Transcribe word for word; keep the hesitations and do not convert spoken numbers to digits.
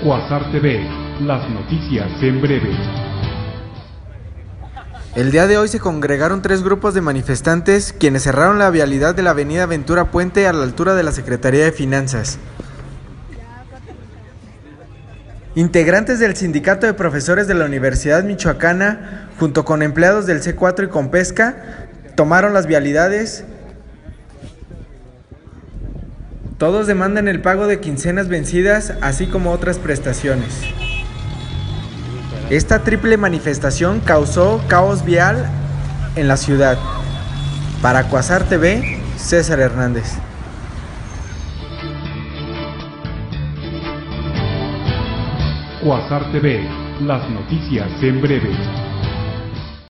Quasar T V, las noticias en breve. El día de hoy se congregaron tres grupos de manifestantes quienes cerraron la vialidad de la avenida Ventura Puente a la altura de la Secretaría de Finanzas. Integrantes del Sindicato de Profesores de la Universidad Michoacana, junto con empleados del C cuatro y Compesca, tomaron las vialidades. Todos demandan el pago de quincenas vencidas, así como otras prestaciones. Esta triple manifestación causó caos vial en la ciudad. Para Quasar T V, César Hernández. Quasar T V, las noticias en breve.